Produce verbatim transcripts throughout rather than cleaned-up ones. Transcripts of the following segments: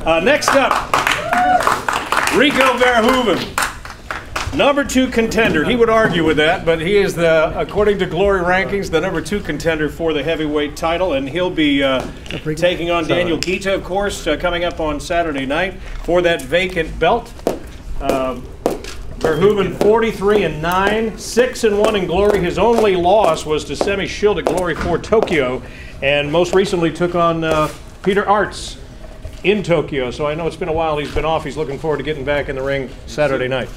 Uh, next up, Rico Verhoeven. Number two contender. He would argue with that, but he is, the, according to Glory Rankings, the number two contender for the heavyweight title, and he'll be uh, taking on Daniel Ghita, of course, uh, coming up on Saturday night for that vacant belt. Uh, Verhoeven forty-three and nine, six and one in Glory. His only loss was to Semi Shield at Glory for Tokyo, and most recently took on uh, Peter Arts in Tokyo. So I know it's been a while he's been off. He's looking forward to getting back in the ring Saturday night.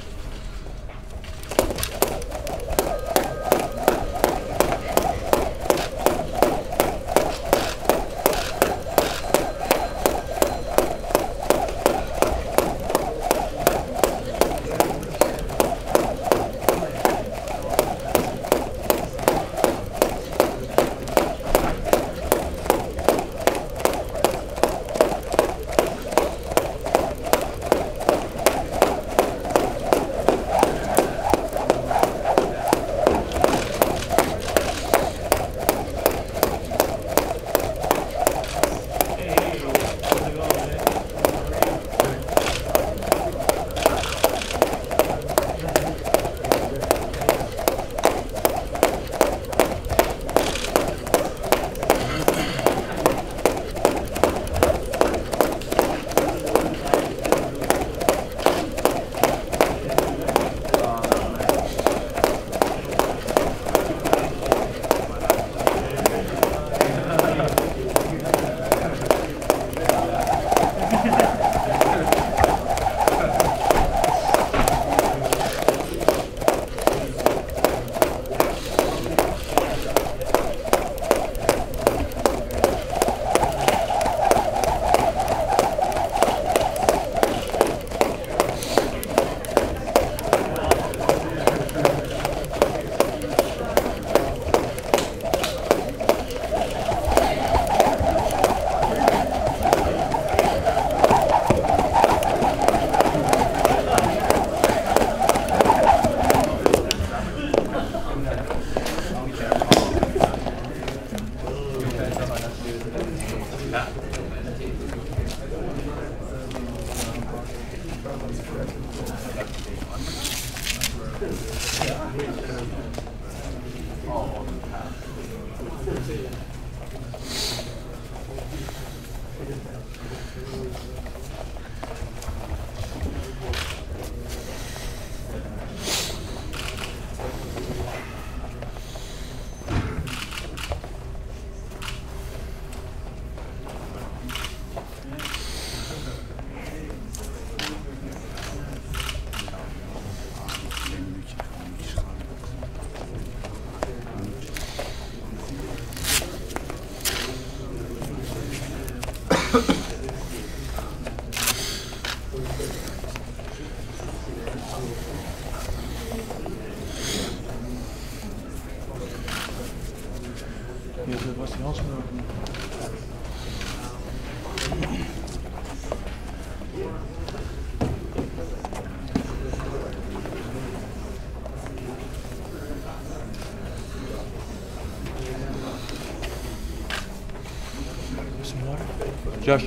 Some water? Josh,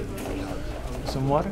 some water?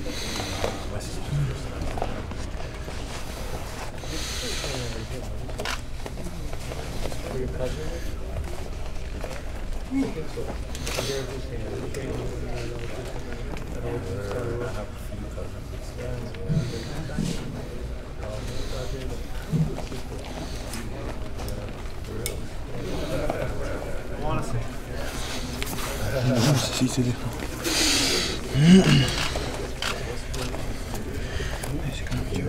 Si, c'est bien. C'est quand même dur.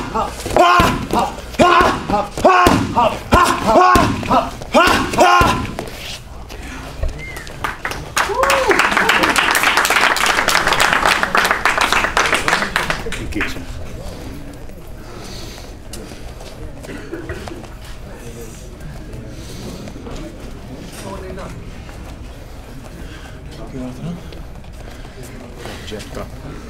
Jetta.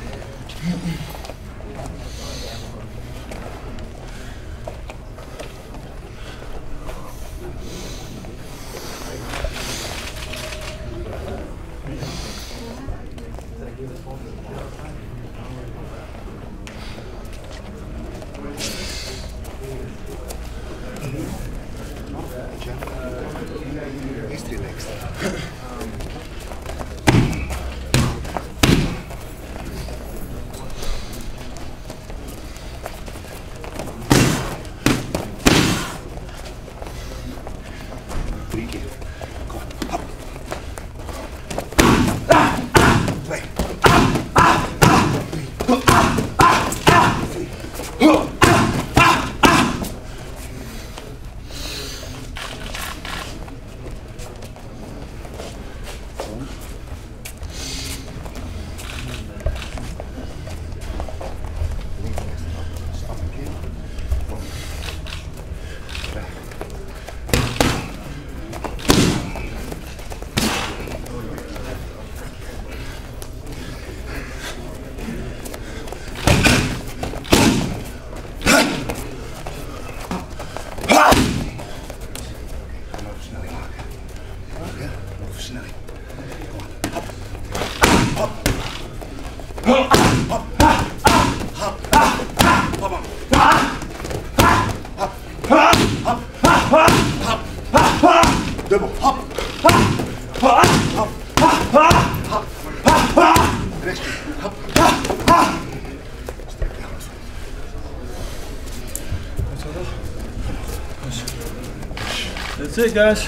That's it, guys.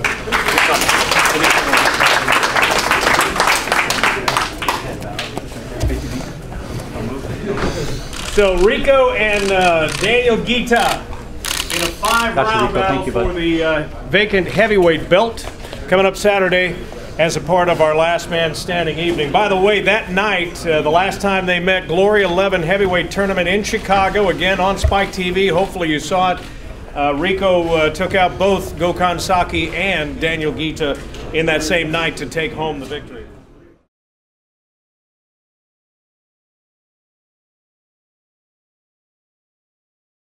So Rico and uh, Daniel Ghita in a five-round battle you, for the uh, vacant heavyweight belt coming up Saturday as a part of our last man standing evening. By the way, that night, uh, the last time they met, Glory eleven heavyweight tournament in Chicago, again on Spike T V. Hopefully you saw it. Uh, Rico uh, took out both Gokhan Saki and Daniel Ghita in that same night to take home the victory.